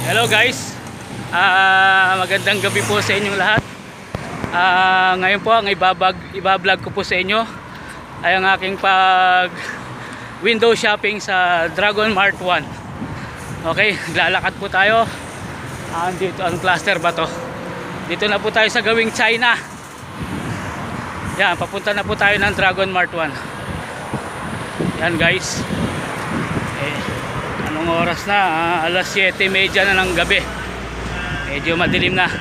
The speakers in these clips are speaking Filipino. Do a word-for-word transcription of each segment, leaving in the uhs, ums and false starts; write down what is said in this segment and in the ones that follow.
Hello guys, uh, magandang gabi po sa inyong lahat. uh, Ngayon po ang ibabag, ibablog ko po sa inyo ay ang aking pag window shopping sa Dragon Mart one. Okay, lalakad po tayo. uh, Dito, ang cluster ba to? Dito na po tayo sa gawing China. Yan, papunta na po tayo ng Dragon Mart one. Yan guys. Eh, anong oras na? Uh, alas siyete trenta na ng gabi. Medyo madilim na.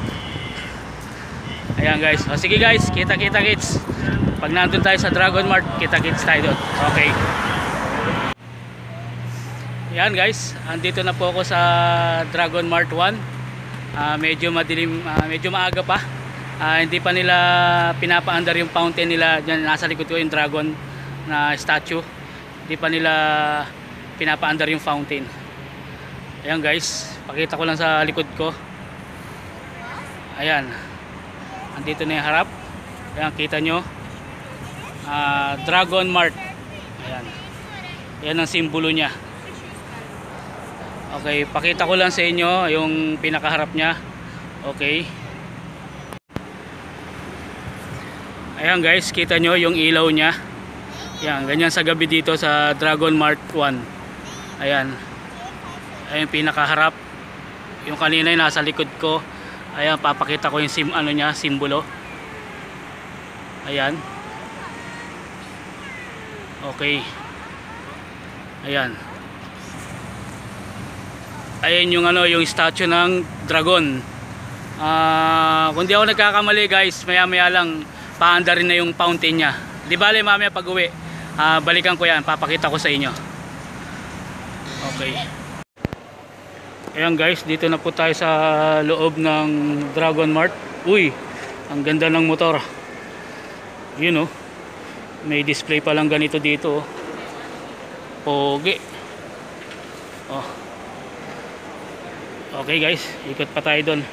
Ayan guys. O sige guys, kita-kita kits. Pag nandun tayo sa Dragon Mart, kita-kits tayo doon. Okay. Ayan guys, andito na po ako sa Dragon Mart one. uh, Medyo madilim, uh, medyo maaga pa. uh, Hindi pa nila pinapaandar yung fountain nila. Diyan, nasa likod ko yung dragon na statue. Hindi pa nila pinapaandar yung fountain. Ayan guys, pakita ko lang sa likod ko. Ayan, andito na yung harap. Ayan, kita nyo, uh, Dragon Mart. Ayan, ayan ang simbolo nya. Okay, pakita ko lang sa inyo yung pinakaharap nya. Okay. Ayan guys, kita nyo yung ilaw nya. Ayan, ganyan sa gabi dito sa Dragon Mart one. Ayan, ayan pinakaharap. Yung kanina yung nasa likod ko. Ayan, papakita ko yung sim, ano nya, simbolo. Ayan. Okay. Ayan. Ayan yung ano, yung statue ng dragon. Ah, uh, kung di ako nagkakamali guys, maya maya lang paanda rin na yung fountain nya. Di bale mamaya pag uwi, uh, balikan ko yan, papakita ko sa inyo. Okay. Ayan guys, dito na po tayo sa loob ng Dragon Mart. Uy, ang ganda ng motor. Yun oh, may display pa lang ganito dito oh. Pogi. Oh. Okay guys, ikot pa tayo doon.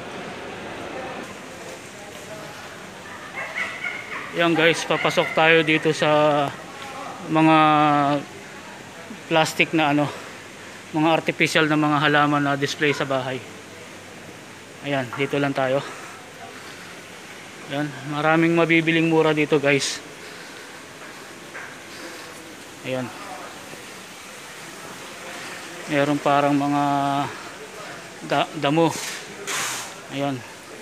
Ayan guys, papasok tayo dito sa mga plastic na ano, mga artificial na mga halaman na display sa bahay. Ayan, dito lang tayo. Ayan, maraming mabibiling mura dito guys. Ayan, meron parang mga da damo. Ayan.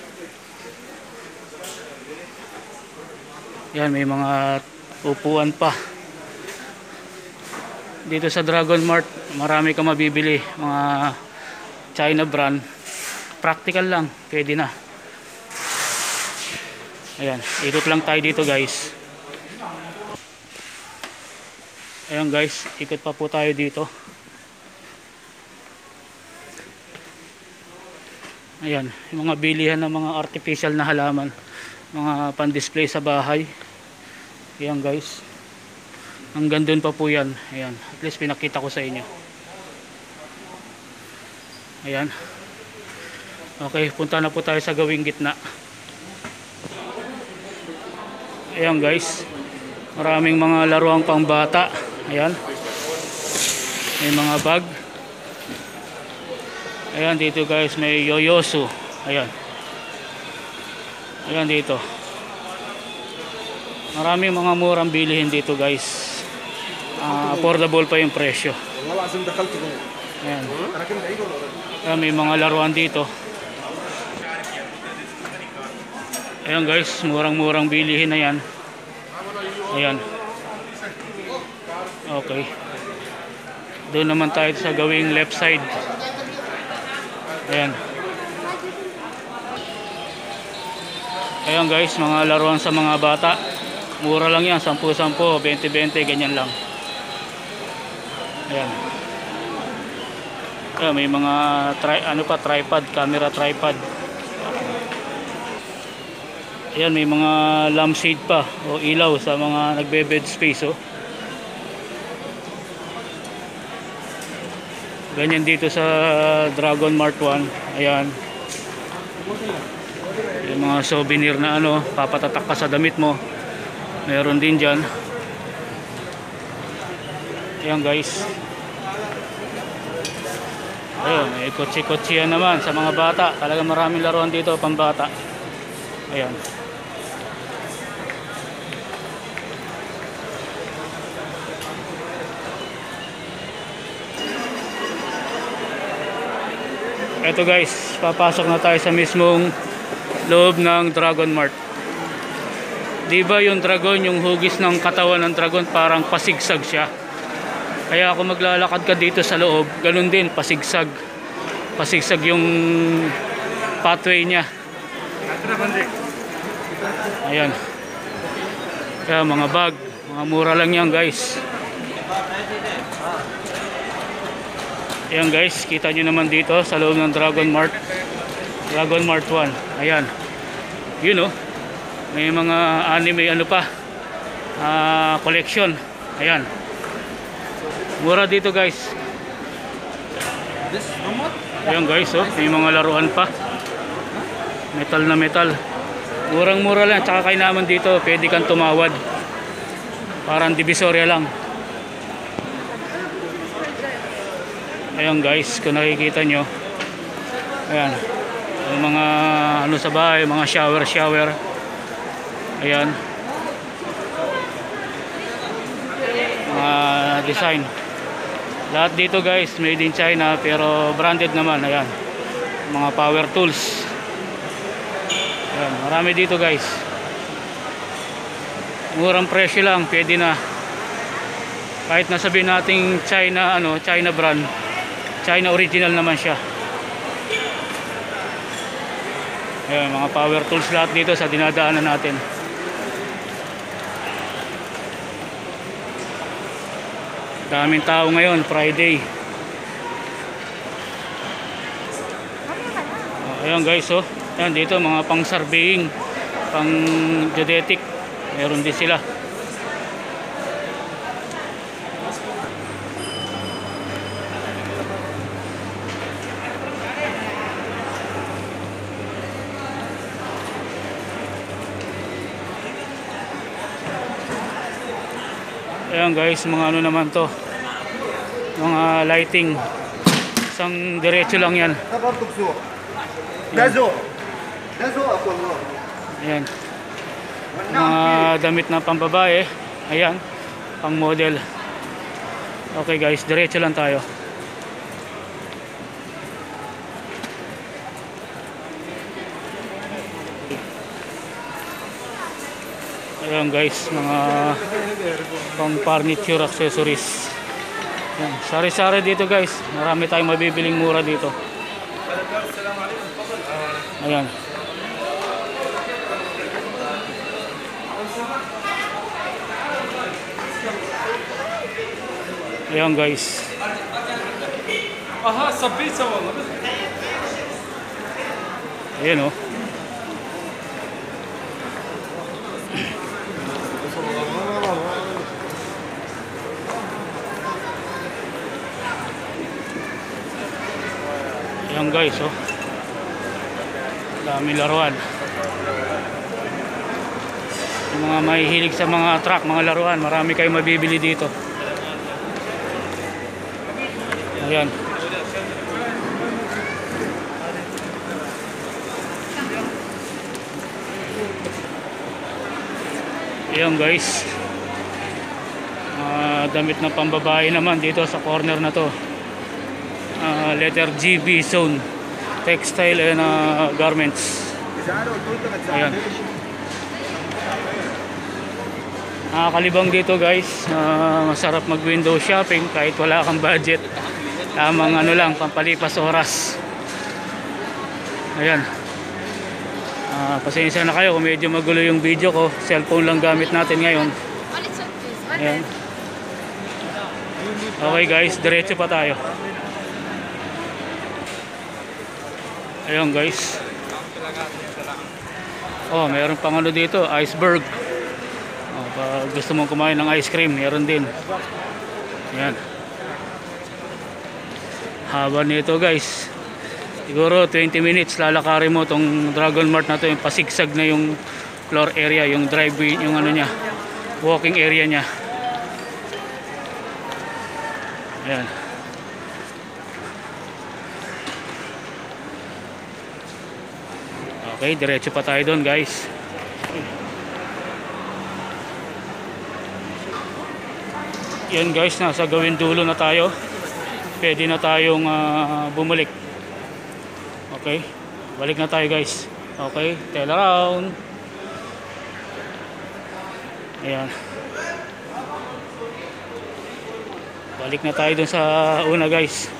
Ayan, may mga upuan pa. Dito sa Dragon Mart, marami kang mabibili. Mga China brand. Practical lang, pwede na. Ayan, ikot lang tayo dito guys. Ayan guys, ikot pa po tayo dito. Ayan, yung mga bilihan ng mga artificial na halaman, mga pan-display sa bahay. Ayan guys, hanggang doon pa po yan. Ayan, at least pinakita ko sa inyo. Ayan. Okay, punta na po tayo sa gawing gitna. Ayan guys, maraming mga laruang pang bata. Ayan, may mga bag. Ayan dito guys, may yoyosu. Ayan, ayan dito, maraming mga murang bilihin dito guys. uh, Affordable pa yung presyo. Ayan. Ayan, may mga laruan dito. Ayan guys, murang murang bilihin na yan. Ayan. Okay, doon naman tayo sa gawing left side. Ayan. Ayan guys, mga laruan sa mga bata. Mura lang yan, sampu sampu, bente bente, ganyan lang. Ayan. Ayan, may mga tri ano pa, tripod, camera tripod. Ayan, may mga lampshade pa o ilaw sa mga nagbe-bed space oh. Ganyan dito sa Dragon Mart one. Ayan, yung mga souvenir na ano, papatatak ka sa damit mo, meron din dyan. Ayan guys, Ayun, may kotse-kotse naman sa mga bata. Talaga maraming laruan dito pambata. Ayan. Eto guys, papasok na tayo sa mismong loob ng Dragon Mart. Diba yung dragon, yung hugis ng katawan ng dragon parang pasigsag siya. Kaya kung maglalakad ka dito sa loob, ganun din, pasigsag. Pasigsag yung pathway niya. Ayan. Kaya mga bag, mga mura lang yan guys. Ayan guys, kita nyo naman dito sa loob ng Dragon Mart. Dragon Mart one. Ayan. Yun oh. May mga anime ano pa. Uh, collection. Ayan. Mura dito guys. Ayan guys oh. May mga laruan pa. Metal na metal. Murang mura lang. Tsaka kayo naman dito. Pwede kang tumawad. Parang divisoria lang. Ayan guys, kung nakikita nyo, ayan, yung mga ano sa bahay, mga shower shower. Ayan, mga design. Lahat dito guys made in China pero branded naman. Ayan, mga power tools. Ayan, marami dito guys. Murang presyo lang, pwede na. Kahit nasabihin nating China, ano, China brand, China original naman siya. Ayan, mga power tools lahat dito sa dinadaanan natin. Daming tao ngayon, Friday. Ayan guys oh. Ayan dito mga pang surveying, pang geodetic. Meron din sila. Ayan guys, mga ano naman to, mga lighting, isang diretso lang yan. Ayan, mga damit na pambabae. Ayan, pang model. Okay guys, diretso lang tayo. Ayan guys, mga pang furniture accessories. Ayan, sari-sari dito guys. Marami tayong mabibiling mura dito. Ayan. Ayan guys. Aha, sabit sa wala. Ayan oh. Ayan guys oh. Dami laruan. Yung mga mahihilig sa mga truck, mga laruan, marami kayong mabibili dito. Ayan. Ayan guys. Uh, damit na pambabae naman dito sa corner na to. Uh, letter G B Zone Textile and uh, Garments. Ayan. Nakakalibang dito guys. Uh, masarap mag window shopping kahit wala kang budget. Tamang ano lang, pampalipas oras. Ayan. Uh, pasensya na kayo kung medyo magulo yung video ko. Cellphone lang gamit natin ngayon. Ayan. Okay guys, diretso pa tayo. Ayan guys. Oh, meron pang ano dito, iceberg. Oh, pag gusto mong kumain ng ice cream, meron din. Ayan. Haba nito guys. Siguro twenty minutes lalakarin mo tong Dragon Mart na to, yung pasigsag na yung floor area, yung driveway, yung ano niya, walking area niya. Ayan. Okay, diretso pa tayo doon guys. Yan guys, nasa gawin dulo na tayo. Pwede na tayong uh, bumalik. Okay, balik na tayo guys. Okay, tail around. Ayan, balik na tayo dun sa una guys.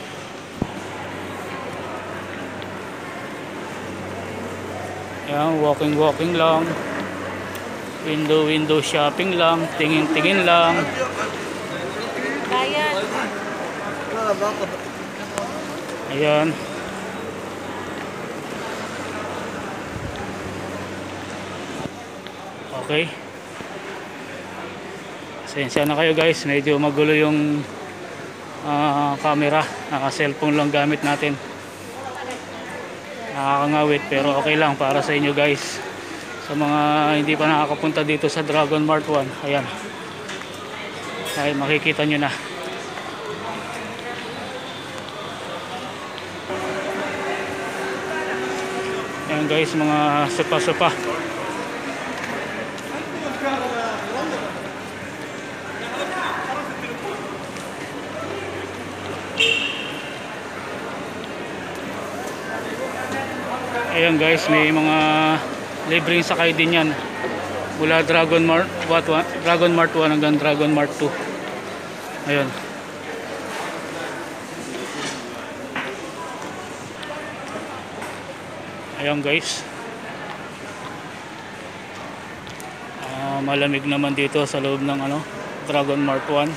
Ayan, walking walking lang, window window shopping lang, tingin tingin lang. Ayan. Okay. Pasensya na kayo guys, medyo magulo yung uh, camera. Naka-cellphone lang gamit natin. Nakakangawit pero okay lang para sa inyo guys. Sa mga hindi pa nakakapunta dito sa Dragon Mart one, ayan. Ay, makikita nyo na. Ayan guys, mga sopa-sopa. Ayan guys, may mga libreng sakay din yan. Mula Dragon Mart what, what, Dragon Mart one hanggang Dragon Mart two. Ayan. Ayan guys. Uh, malamig naman dito sa loob ng ano, Dragon Mart one.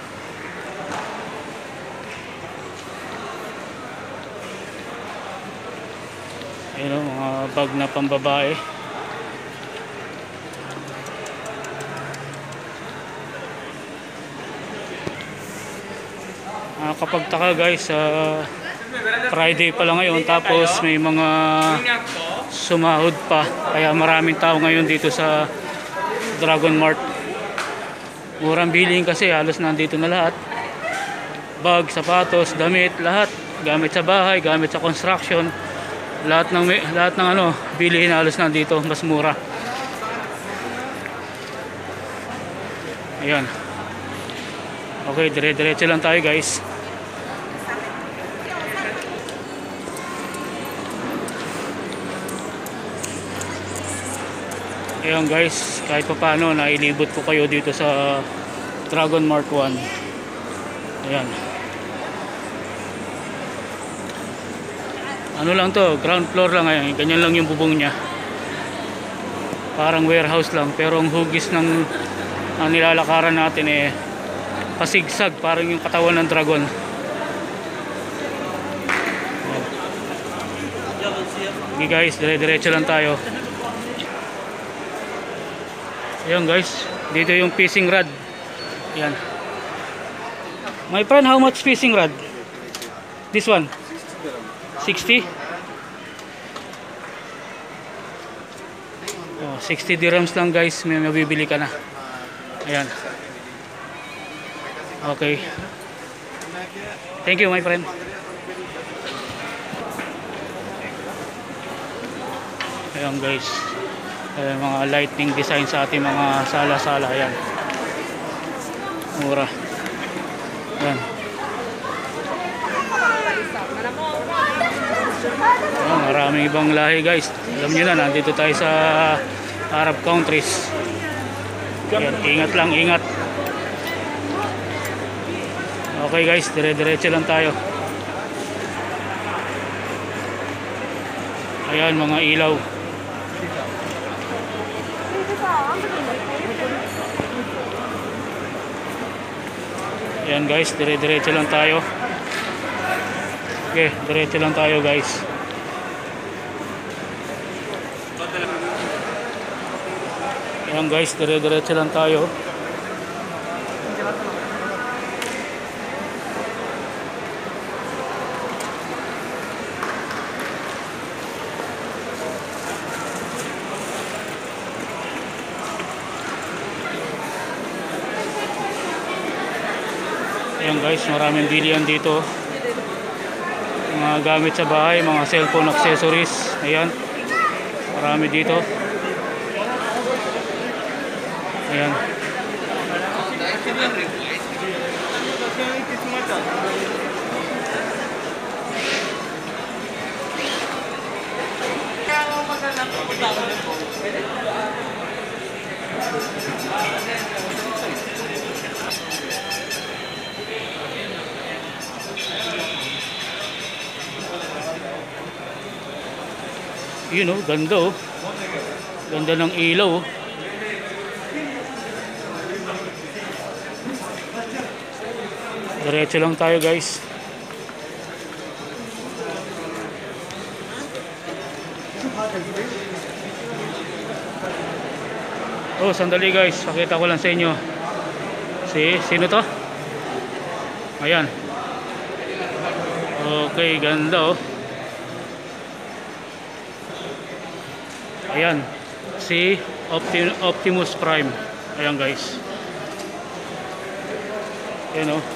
Ayan o, mga bag na pambabae. Uh, kapag taka guys, uh, Friday pa lang ngayon, tapos may mga sumahod pa, kaya maraming tao ngayon dito sa Dragon Mart. Murang bilhin kasi, halos nandito na lahat. Bag, sapatos, damit, lahat. Gamit sa bahay, gamit sa construction. Lahat ng lahat ng ano, bilhin halos nandito, mas mura. Ayan. Okay, dire-diretso lang tayo guys. Ayan guys, kahit pa paano nailibot ko kayo dito sa Dragon Mart one. Ayan. Ano lang to, ground floor lang ngayon. Ganyan lang yung bubong niya. Parang warehouse lang, pero ang hugis ng ang nilalakaran natin eh pasigsag, parang yung katawan ng dragon. Okay guys, dire-diretso lang tayo. Ayan guys, dito yung fishing rod. Ayan. My friend, how much fishing rod? This one? sixty? Oh, sixty dirhams lang guys, may mabibili ka na. Ayan. Okay. Thank you my friend. Ayan guys. Ayan, mga lightning design sa ating mga sala-sala. Ayan. Mura. Ayan. Ayan, maraming ibang lahi guys. Alam nyo na, nandito tayo sa Arab countries. Ayan, ingat lang, ingat. Okay guys, dire-diretso lang tayo. Ayan, mga ilaw. Ayan guys, dire-diretso lang tayo. Okay, diretso lang tayo guys. Ayan guys, dire-diretso lang tayo. Ayan guys, maraming bilihan dito. Mga gamit sa bahay, mga cellphone accessories. Ayan. Marami dito. Ayan. Yun oh, ganda oh. Ganda ng ilaw oh. Diretso lang tayo guys. Oh, sandali guys, pakita ko lang sa inyo. Si, sino to? Ayan. Okay, ganda oh. Ayan, si Opti Optimus Prime. Ayan guys. Ayan oh.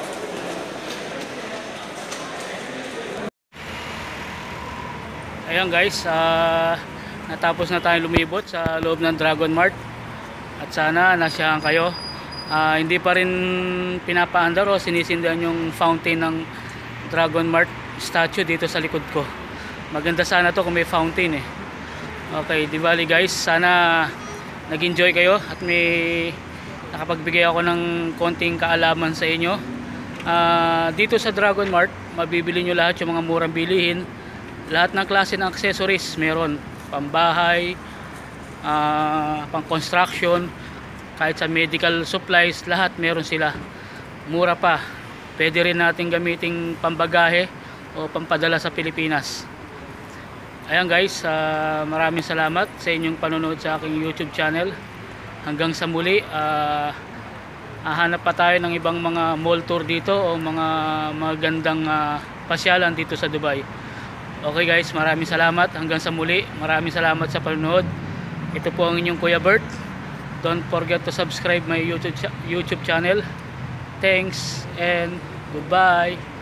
Ayan guys, uh, natapos na tayong lumibot sa loob ng Dragon Mart. At sana nasyahan kayo. Uh, hindi pa rin pinapaandar o sinisindihan yung fountain ng Dragon Mart statue dito sa likod ko. Maganda sana to kung may fountain eh. Okay, di bali guys, sana nag-enjoy kayo at may nakapagbigay ako ng konting kaalaman sa inyo. Uh, dito sa Dragon Mart, mabibili nyo lahat yung mga murang bilihin. Lahat ng klase ng accessories meron. Pambahay, uh, pang construction, kahit sa medical supplies, lahat meron sila. Mura pa. Pwede rin natin gamiting pambagahe o pampadala sa Pilipinas. Ayan guys, uh, maraming salamat sa inyong panonood sa aking YouTube channel. Hanggang sa muli, uh, hahanap pa tayo ng ibang mga mall tour dito o mga magandang uh, pasyalan dito sa Dubai. Okay guys, maraming salamat. Hanggang sa muli, maraming salamat sa panonood. Ito po ang inyong Kuya Bert. Don't forget to subscribe my YouTube, YouTube channel. Thanks and goodbye.